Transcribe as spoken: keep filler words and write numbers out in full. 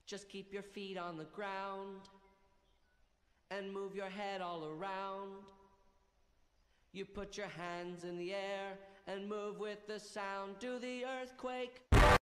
Just keep your feet on the ground and move your head all around. You put your hands in the air and move with the sound. Do the earthquake.